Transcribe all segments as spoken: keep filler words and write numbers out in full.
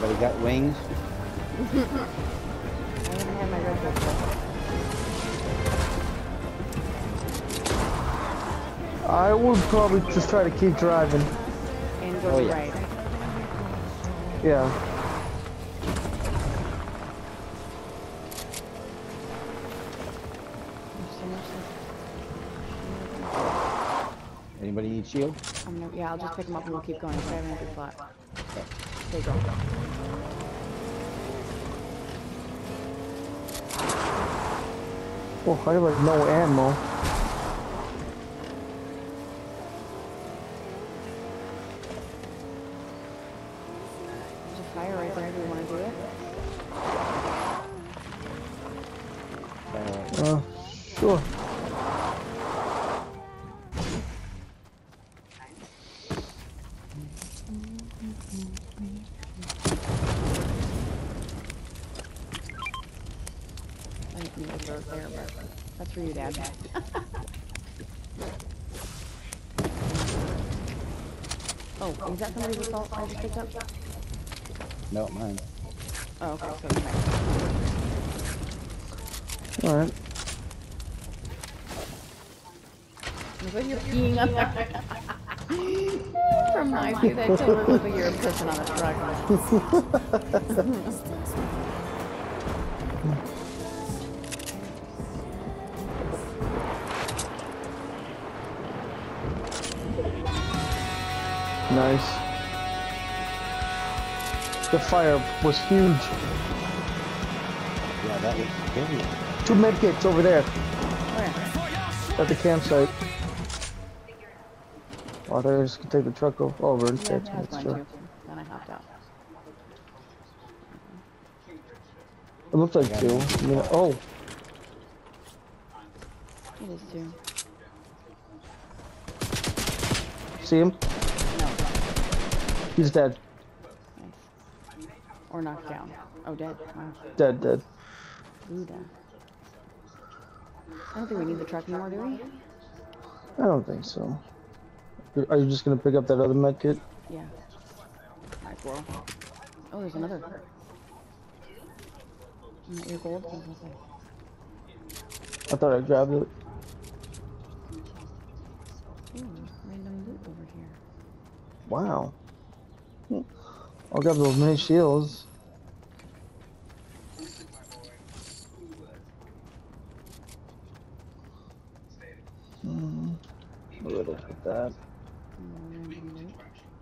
Anybody got wings? I haven't had my Red Bull yet. I would probably just try to keep driving. And go Oh, to yeah. right. Yeah. Anybody need shield? I'm gonna, yeah, I'll just pick them up and we'll keep going. So I have a good spot. There you go. Oh, I have like no ammo. There's a fire right there. Do you want to do it? Uh, sure. I didn't mean to throw it there, but that's for you, Dad. Oh, is that somebody's assault I just picked up? No, mine. Oh, okay, so it's mine. Alright. When you're peeing up there. From my view, that totally looks like you're pissing on a truck. Nice. The fire was huge. Yeah, that was scary. Two medkits over there Where? at the campsite. Oh, there's can take the truck o- over and Yeah, take I was it. going Sure. to. Then I hopped out. It looks like two. I mean, oh, It is too. see him? No. He's dead. Nice. Or knocked down. Oh, dead. Wow. Dead, dead. Buddha. I don't think we need the truck anymore, do we? I don't think so. Are you just gonna pick up that other medkit? Yeah. Alright, squirrel. Oh, there's another. Isn't that your gold? What was I I thought I grabbed it. say? Ooh, random loot over here. Wow. I'll grab those mini shields. Hmm. Where did I put that? More random loot.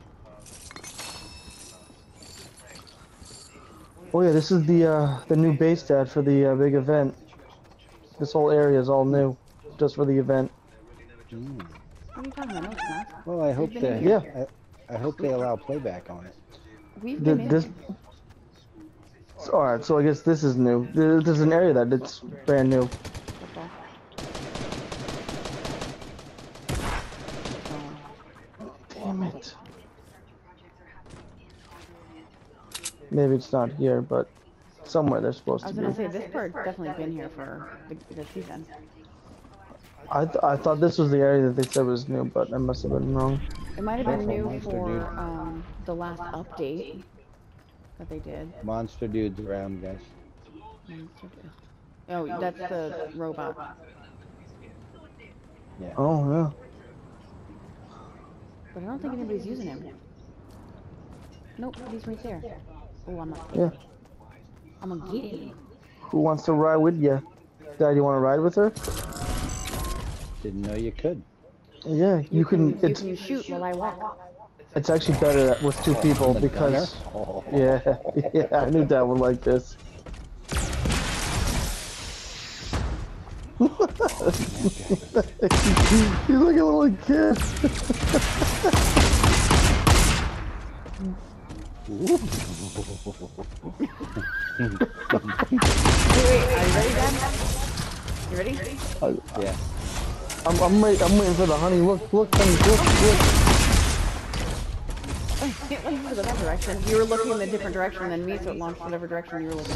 Oh yeah, this is the uh, the new base stat for the uh, big event. This whole area is all new, just for the event. Mm. What are you talking about? No, it's not. Well, I hope been they. in here. I, I hope they allow playback on it. We've Th- been in this. here. All right, so I guess this is new. There- There's an area that it's brand new. Football. Oh. Damn it. Maybe it's not here, but somewhere they're supposed I to was be. gonna say, this part's definitely been here for the, the season. I th I thought this was the area that they said was new, but I must have been wrong. It might have been Careful, new monster for dude. um, the last update that they did. Monster dudes around, guys. Oh, that's the robot. Yeah. Oh yeah. But I don't think anybody's using him. Nope, he's right there. Oh, I'm not. Yeah. I'm gonna get him. Who wants to ride with you? Dad, you want to ride with her? Didn't know you could. Yeah, you, can. You It's can shoot while I walk. it's actually better that- with two people The because gunner? Oh. yeah, yeah. I knew Dad would like this. He's like a little kid. Wait, wait, are you ready, Dad? You ready? Yeah. I'm I'm wait, I'm waiting for the honey. Look, look, honey, look, look. Oh, can't let you go that direction. You were looking in a different direction than me, so it launched whatever direction you were looking.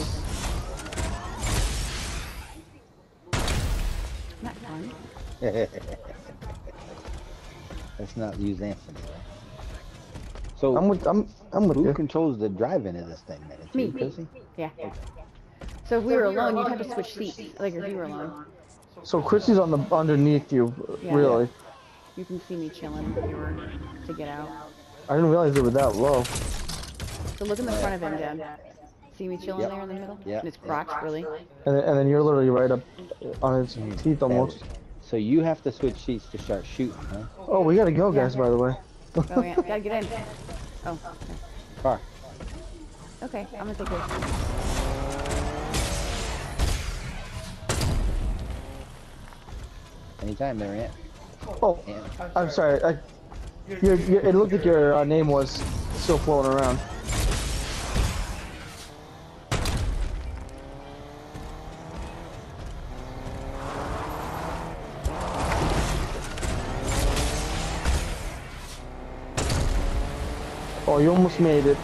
Isn't that fun? Let's not use Anthony. So I'm with I'm I'm with who you. controls the driving of this thing, man? It's Me. you, Chrissy? Yeah. So if we were alone, you'd have to switch seats. Like if you were alone. So Chrissy's on the underneath you, Yeah. really. You can see me chilling if you were to get out. I didn't realize they were that low. So look in the front of him, Dad. See me chilling Yep. there in the middle? Yep. And it's Crocs, really. And then, and then you're literally right up on his teeth almost. So you have to switch seats to start shooting, huh? Oh, we gotta go, guys. By the way. Oh yeah, gotta get in. Oh, Car. okay. I'm gonna take this. Anytime there, Ant. Oh, Ant. I'm sorry. I, your, your, it looked like your uh, name was still floating around. Oh, you almost made it.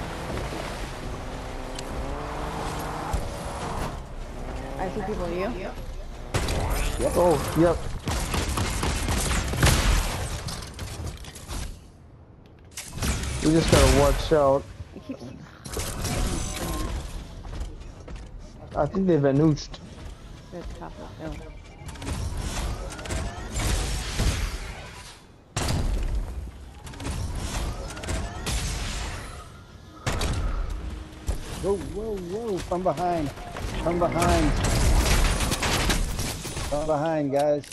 I see people. You? Oh, yep. We just gotta watch out. It keeps. I think they've vanished. There's a couple. Oh. Whoa, whoa, whoa! From behind! From behind! From behind, guys!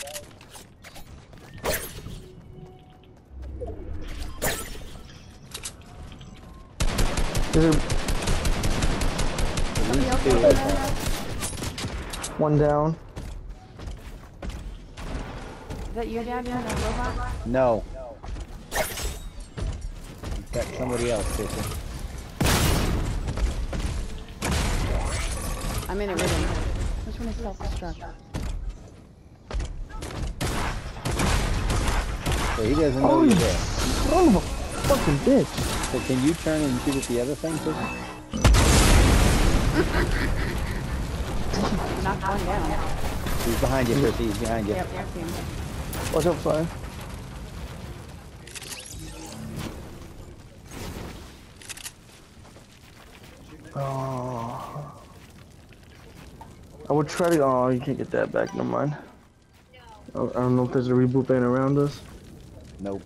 Is it At least two, I think. one down? Is that your dad doing that robot? No. You've got somebody else, Chrissy. I'm in it with him. Which one is self-destruct? So he doesn't know Oh, you're you there. son of a fucking bitch. So can you turn and shoot at the other thing, Chrissy? Knocked one down. He's behind you, Chrissy. He's behind you. Yep, I see him. Watch out, fire. Oh. I would try to. Oh, you can't get that back. Never mind. I I don't know if there's a reboot band around us. Nope.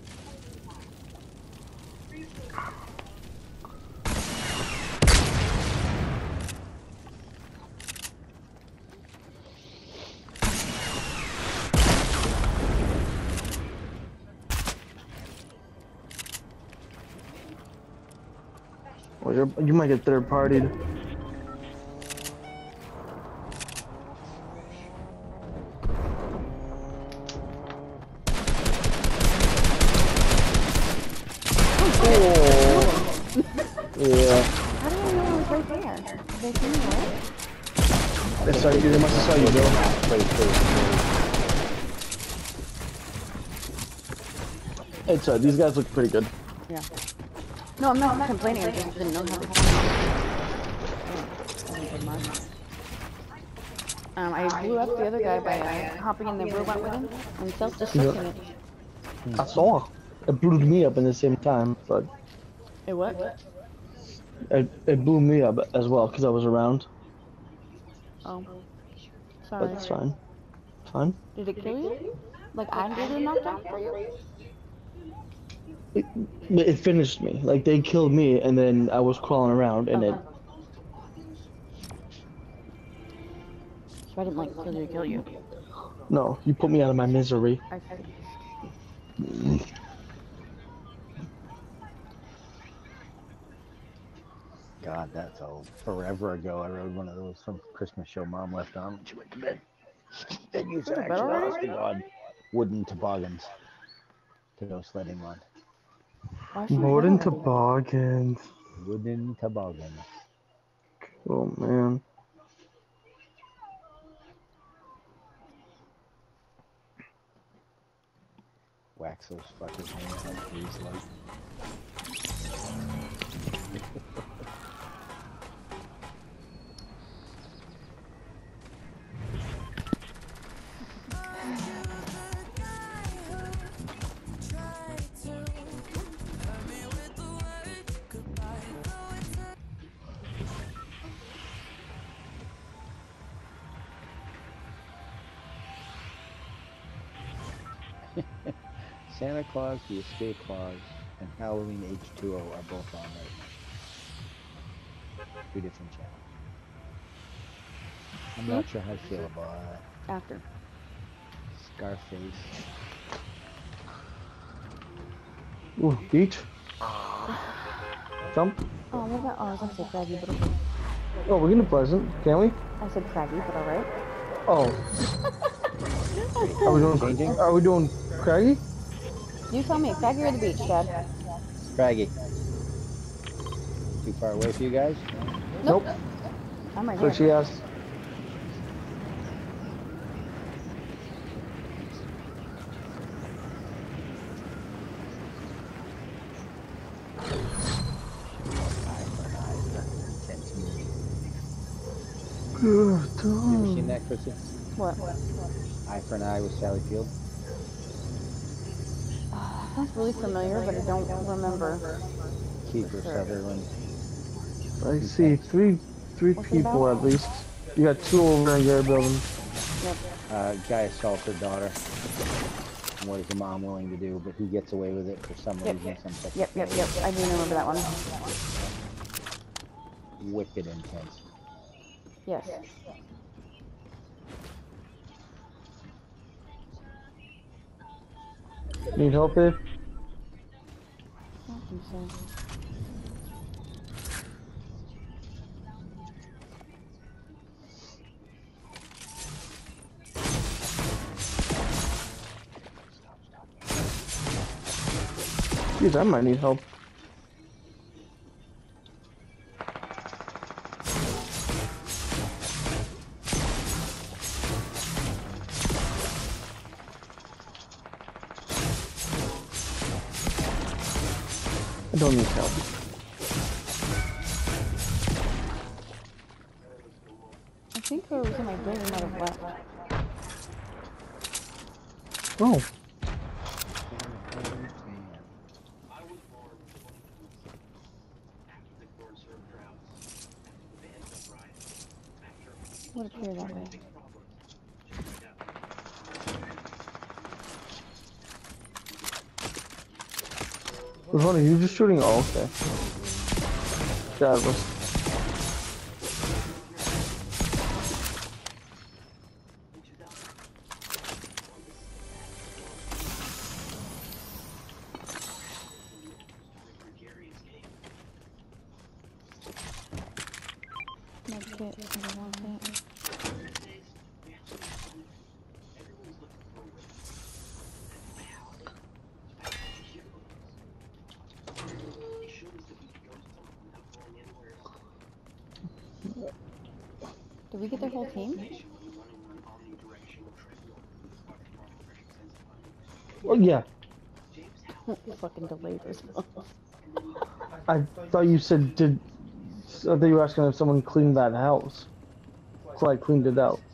Well, you're, you might get third partied. Yeah. How do I know I was right there? Did they see me right? They saw you. They must have saw you, Bill. Play, play, play. It's uh, these guys look pretty good. Yeah. No, I'm not complaining. I just didn't know how to find it. Um, I blew up the other guy by uh, hopping in the robot with him and self-destructing it. I saw. It blew me up in the same time, but It what? it, it blew me up as well because I was around. Oh. But Sorry. it's fine. It's fine. Did it kill you? Like I did a knockdown for you? It, it finished me. Like they killed me, and then I was crawling around, and Okay. it. So I didn't like literally kill you. No, you put me out of my misery. I see. God, that's old. Forever ago, I rode one of those from Christmas show Mom left on when she went to bed. Then you said, to bed actually, already? honest to God, wooden toboggans to go sledding on. Why should More I than know? toboggans. Wooden toboggans. Oh man. Wax those fuckers' hands like grease light. Santa Claus, the Escape Clause, and Halloween H two O are both on right now. Two different channels. I'm not sure how I feel about uh, After. Scarface. Ooh, beach. Jump. Oh, what about? Oh, I was gonna say craggy, but okay. Oh, we're gonna Pleasant, can't we? I said craggy, but alright. Oh. Are we doing? Changing? Are we doing Craggy? You tell me, craggy or the beach, Dad? Craggy. Too far away for you guys? Nope. Nope. I'm right So here. she asked. You ever seen that, Chrissy? What? Eye for an Eye with Sally Field? Oh, sounds really familiar, but I don't remember. Kiefer Sutherland. I see three, three What's it people about? at least. You got two over in your building. Yep. Uh, guy assaults her daughter. And what is the mom willing to do? But he gets away with it for some Yep. reason. Some type Yep, yep, yep. I do remember that one. Wicked intense. Yes. Need help here? I don't think so. Jeez, I might need help. I don't need help. I think whoever was in my building might have left. Oh. Would appear that way. Was one of you just shooting? Oh, okay. That was. No kit, I don't want that. Did we get their whole team? Oh yeah. Fucking delayed response. I thought you said did. I thought you were asking if someone cleaned that house. So I cleaned it out.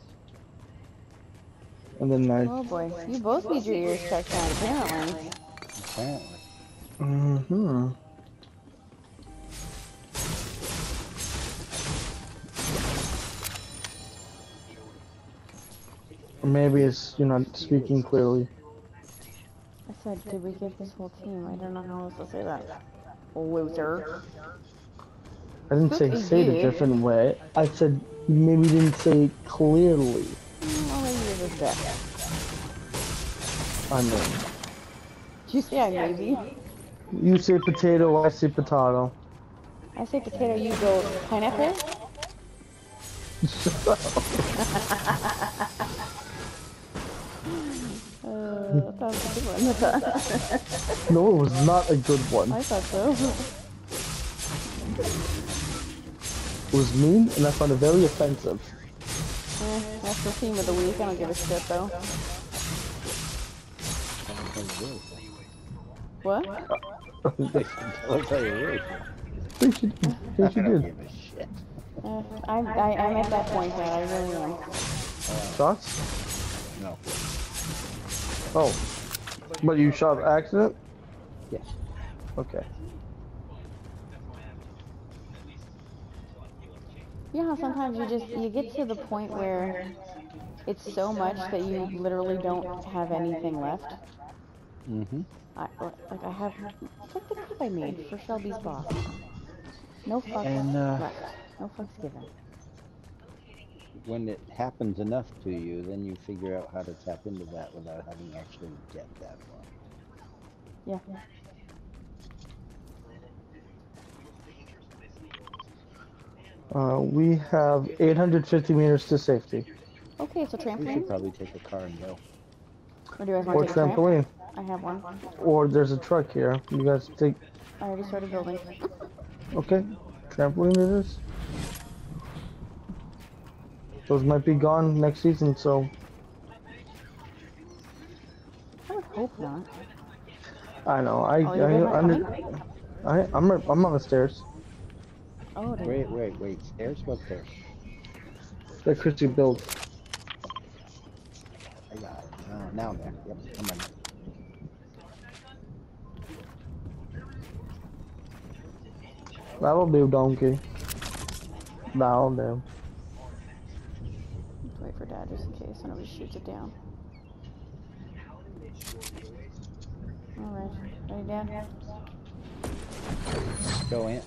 And then I. Oh boy, you both need your ears checked out apparently. Apparently. Mm-hmm. Or maybe it's you're not speaking clearly. I said, did we get this whole team? I don't know how else to say that. Loser. I didn't say say it a different way. I said maybe you didn't say it clearly. Oh, maybe you're just deaf. I mean, Did you say I maybe? you say potato, I say potato. I say potato, you go pineapple? Uh, that was a good one. No, it was not a good one. I thought so. It was mean, and I found it very offensive. Eh, that's the theme of the week. I don't give a shit though. What? I'll tell you really. Think she did. Think she I don't did. give a shit. Uh, I'm, I, I'm at that point that I really am. Shots? No. Oh. But you shot accident? Yes. Okay. You know how sometimes you just, you get to the point where it's so much that you literally don't have anything left? Mm-hmm. I, like I have, check the cup I made for Shelby's boss. No fucks And uh, left. No fucks given. when it happens enough to you, then you figure out how to tap into that without having actually get that far. Yeah. Uh, we have eight hundred fifty meters to safety. Okay, so We trampoline? should probably take a car and go. Or do you guys Or want to take a tramp? trampoline. I have one. Or there's a truck here. You guys take. I already started building. Okay. Trampoline it is. Those might be gone next season, so. I would hope not. I know. I. Oh, you're I, not I, coming? I, I'm. I'm on the stairs. Oh, dear. Wait, wait, wait. Stairs? What stairs? That Christy built. I got it. Uh, now I'm there. Yep, I'm ready. That'll do, donkey. That'll do. Let's wait for Dad just in case nobody shoots it down. Alright. Ready, Dad? Go, Ant.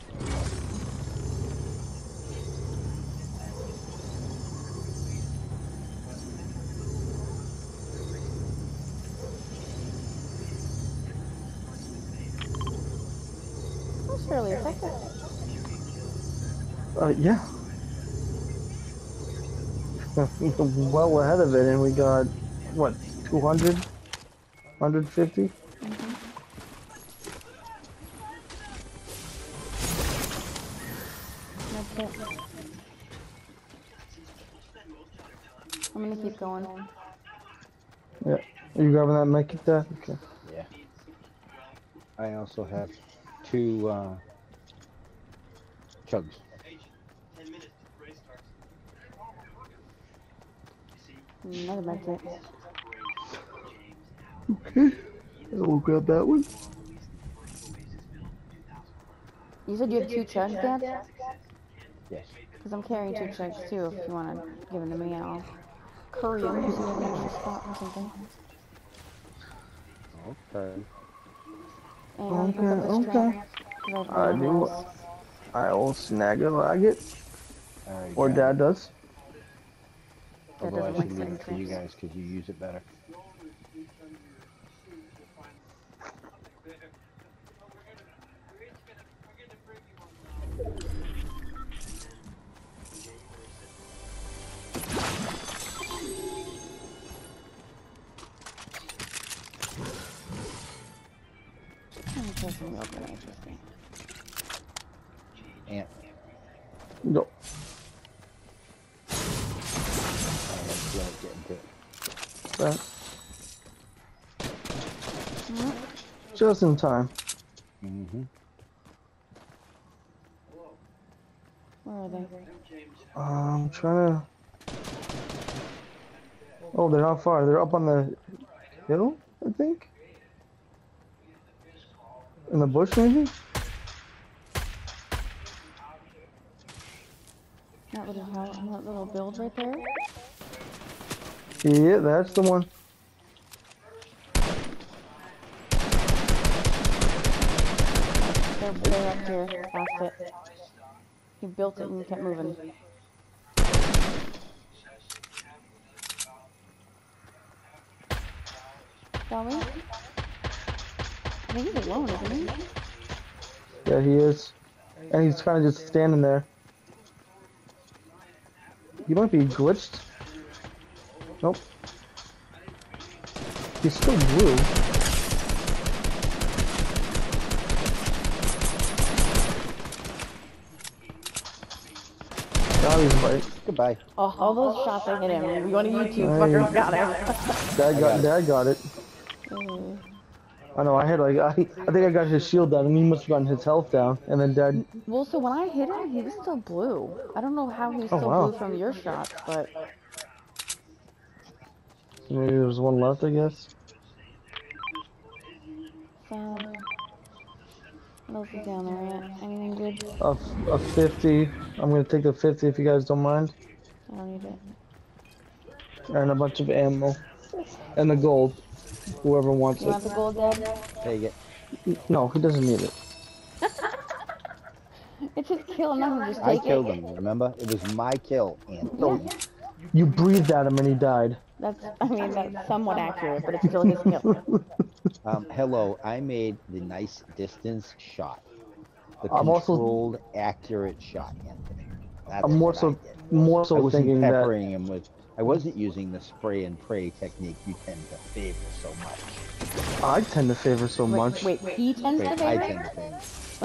That was fairly effective. Uh, yeah. Well ahead of it, and we got, what, two hundred? one hundred fifty? Mm-hmm. That's it. I'm gonna keep going. Yeah. Are you grabbing that mic at that? Okay. Yeah. I also have two uh, chugs. Another medkit. Okay. We'll grab that one. You said you had two chugs, Dad? Yes. Because I'm carrying two chugs too, if you want to give them to me, I'll curry them so you have an extra spot or something. Okay. And I'll pick up Okay, this okay. tramp, 'cause I've I got do. rolls. I'll snag it, like it. Alright, Or got Dad it. does. Although I doesn't should like leave it second to you tramps. guys because you use it better. Let me try some real good interesting. Ant. No. I have to let it get into it. That. Mm-hmm. Just in time. Mm-hmm. Where are they? Uh, I'm trying to. Oh, they're not far. They're up on the hill, I think. In the bush, maybe? That little house, that little build right there? Yeah, that's the one. They're, they're up here, past it. He built it and kept moving. Dolly? I think he's alone, isn't he? Yeah, he is. And he's kind of just standing there. He might be glitched. Nope. He's still blue. Now he's white. Goodbye. Oh, all those shots I hit him. One of you two Nice. fuckers got him. Dad got, Dad got it. Mm. I know, I had like, I, I think I got his shield down and he must have gotten his health down. And then Dad, Well, so when I hit him, he was still blue. I don't know how he's Oh, still wow. blue from your shots, but maybe there was one left, I guess. sad. What else is down there yet? Anything good? A, a fifty. I'm gonna take the fifty if you guys don't mind. I don't need it. And a bunch of ammo. And the gold. Whoever wants You want it. the gold, Dad? Take it. No, he doesn't need it. It's his kill, nothing. Just I take killed it. him, remember? It was my kill, No, Anthony. you breathed at him and he died. That's, I mean, that's somewhat accurate, but it's still his kill. Um, hello, I made the nice distance shot. The I'm also- controlled, accurate shot, Anthony. That's I'm more what so, I did. more I so wasn't thinking that. peppering him with. I wasn't using the spray and pray technique you tend to favor so much. I tend to favor so Wait, much. wait, he tends Wait, to I favor? tend to favor.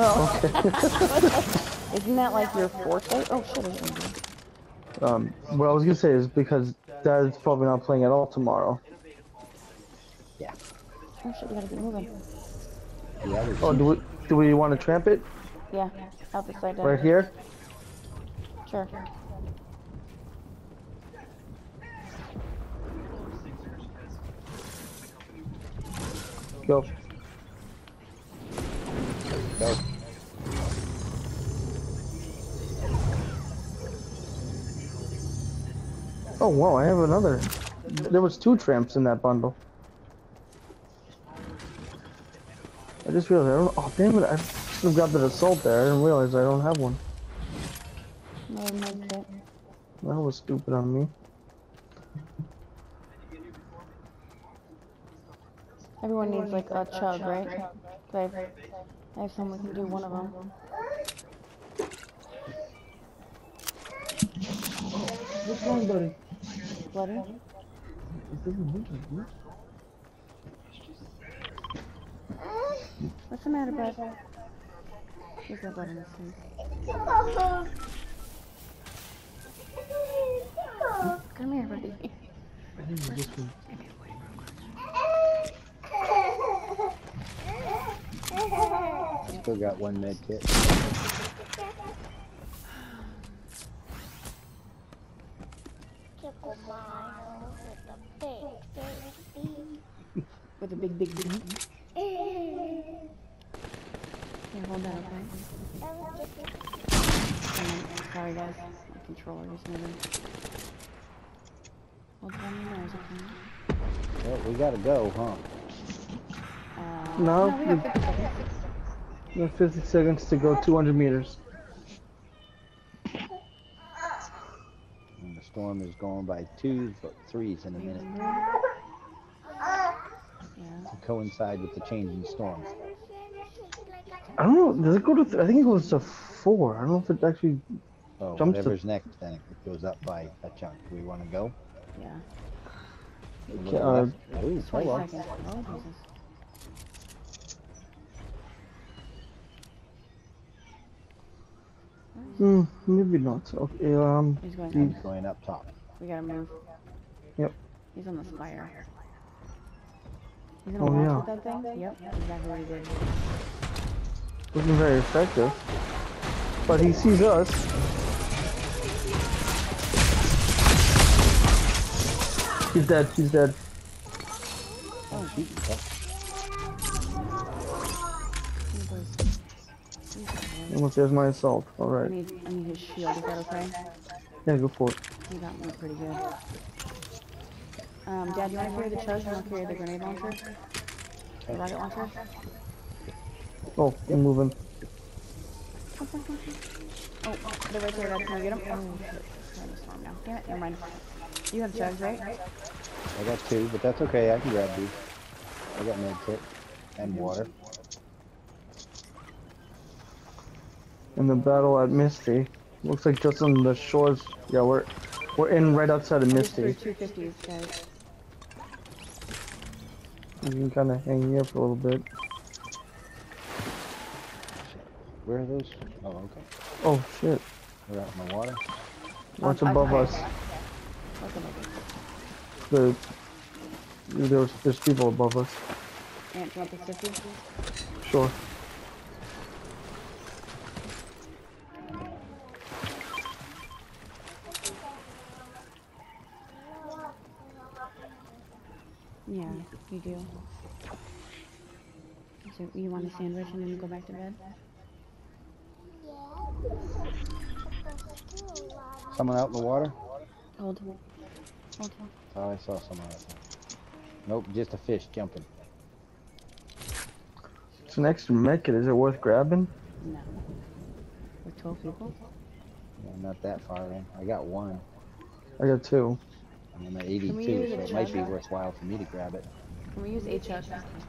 Oh. Isn't that like your forte? Oh shit, I didn't do it. Um, what I was gonna say is because Dad's probably not playing at all tomorrow. Yeah. Oh shit, we gotta get moving. Yeah, there's- Oh, do we do we want to tramp it Yeah, out the side. Dad. right here? Sure. Go. Go. Oh wow, I have another. There was two tramps in that bundle. I just realized I don't. Oh damn it! I should have got the assault there. I didn't realize I don't have one. No, no, no. That was stupid on me. Everyone needs like a chug, right? I have, I have someone who can do one of them. What's wrong, buddy? Bloody? It doesn't look like you. What's the matter, bud? He's got blood in his face. Come here, buddy. I think this one. Still got one med kit. With a big, big, big. Yeah, hold that, okay? Um, sorry, guys. My controller is moving. Hold it on your nose, okay? Well, we gotta go, huh? Uh, No, no, we have fifty seconds. You have fifty seconds to go two hundred meters. And the storm is going by twos, but threes in a minute. Yeah. To coincide with the change in storm. I don't know. Does it go to? Th I think it goes to four. I don't know if it actually. Oh, Jumps to- whatever's next, then it goes up by a chunk. Do we want to go? Yeah. Look Uh, left. Ooh, twenty hold on. seconds. Oh, Jesus. Hmm. Maybe not. Okay. Um. He's going Hmm. up. Going up top. We gotta move. Yep. He's on the spire. He's gonna Oh, launch yeah. with that thing? Yep, exactly what he did. Wasn't very effective. But he sees us. He's dead. He's dead. Oh, shoot. Okay. He goes- he's dead. Almost there's my assault. All I right. need, I need his shield. Is that okay? Yeah, go for it. He got me pretty good. Um, Dad, you want to carry the chug? You want to carry the grenade launcher? The rocket launcher? Oh, I'm moving. Oh, they're right there, Dad. Can you get him? Oh, shit. Trying to storm now. Damn it, never mind. You have chugs, right? I got two, but that's okay. I can grab these. I got med kit and water. In the battle at Misty. Looks like just on the shores. Yeah, we're we're in right outside of There's Misty. two fifties, guys. You can kind of hang here for a little bit. Where are those? Oh, okay. Oh shit! They're out in the water. Watch Um, above okay. us. What's above us? The there's there's people above us. Ant, do you want the fifty? Sure. Yeah, you do. So you want a sandwich and then go back to bed? Someone out in the water? Hold. Hold. Oh, I saw someone out there. Nope, just a fish jumping. It's an extra med kit. Is it worth grabbing? No. With twelve people? Yeah, not that far in. I got one. I got two. I'm at we eighty-two, use so a it might be chug? worthwhile for me to grab it. Can we use a chug?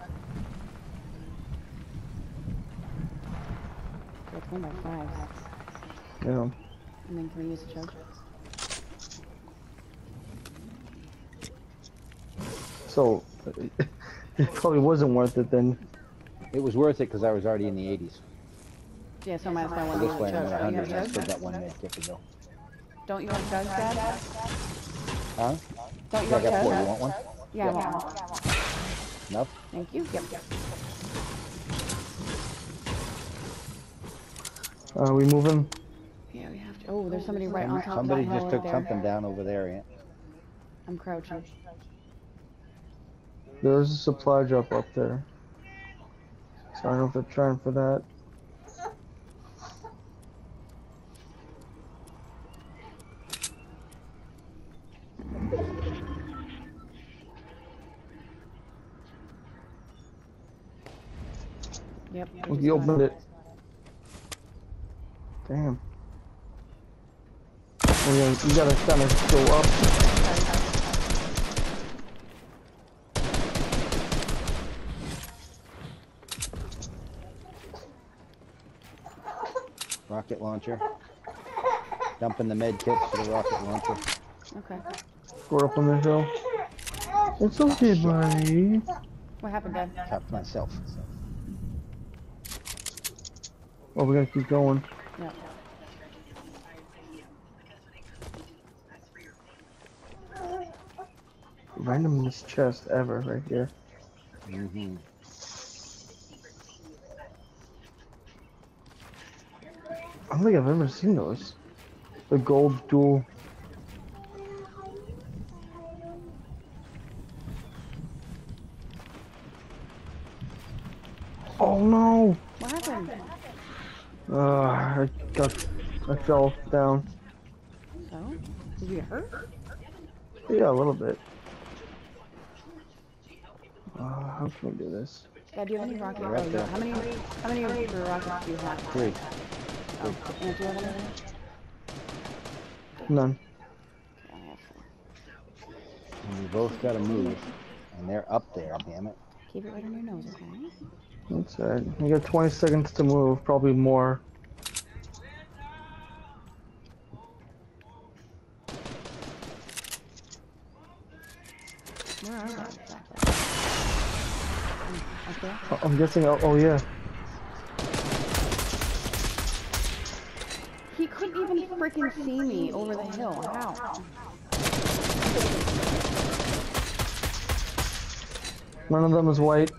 It's one by five. Yeah. And then can we use a chug? So it probably wasn't worth it then. It was worth it because I was already in the eighties. Yeah, so might as well So want this to way use a I'm chug. at Don't you one hundred have and I still chugs? got one med kit to go. Don't you have chugs, Dad? Huh? Don't you Yeah, I have got four. You chugs? want one? Yeah, I want one. Enough? Thank you. Yep. Are we moving? Yeah, we have to. Oh, there's somebody right on top Somebody of that hill just right took there. something down over there, Aunt. I'm crouching. There's a supply drop up there. So I don't know if they're trying for that. Yep. I Oh, just you got opened it. Damn. Oh, yeah, you gotta kind of go up. Rocket launcher. Dumping the med kits for the rocket launcher. Okay. Go up on the hill. It's okay, buddy. What happened, Dad? Tapped myself. Oh, we gotta keep going. Yep. Randomest chest ever right here. Mm-hmm. I don't think I've ever seen those. The gold dual. Oh no! What happened? Uh, I got, I fell down. So? Did you get hurt? Yeah, a little bit. Uh, how can we do this? Dad, do you have any rockets? You're up Oh, there. how many, how many of your rockets do you have? Three. Oh, and do you have anything? None. Okay, I have four. And we both gotta move. And they're up there, damn it. Keep it right on your nose, okay? That's it. We got twenty seconds to move, probably more. Where are they exactly? Up there? I- I'm guessing. Oh, oh yeah. He couldn't even freaking see me over the hill. How? None of them is white.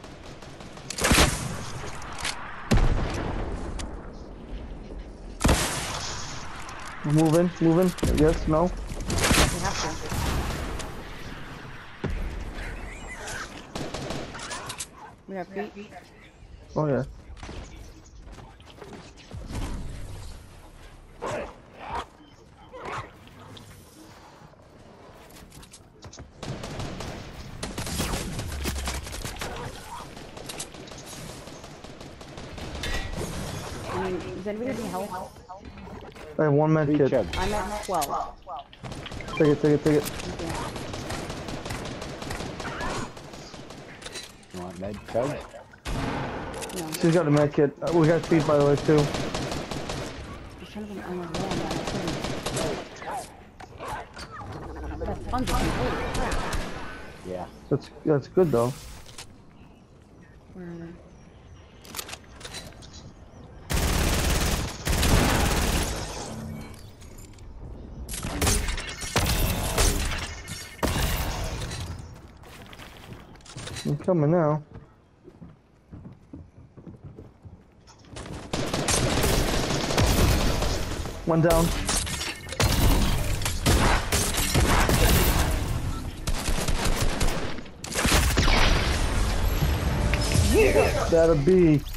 Moving, moving. Yes, no. We have to. We have feet. Oh yeah. I mean, does anybody need help? I have one med Three kit. chugs. I'm at twelve. Take it, take it, take it. Okay. You want med chugs? No. She's got a med kit. Uh, we got feet, by the way, too. I was trying to get on the wall, but I couldn't. That's spongy. Holy crap. Yeah. That's that's good though. Where are they? I'm coming now. One down. That'll be